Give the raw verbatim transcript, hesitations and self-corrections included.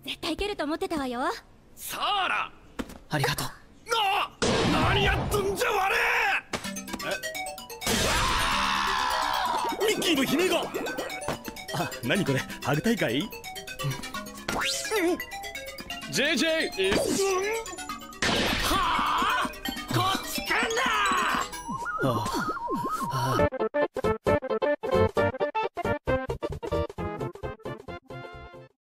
絶対いけると思ってたわよ。 サーラ、 ありがとう。 あ、何やっとんじゃわれ。ミッキーの悲鳴が。あ、何これ、ハグ大会？うん、ジェイジェイ、一寸。はあ、こっちかんだ。 ああ、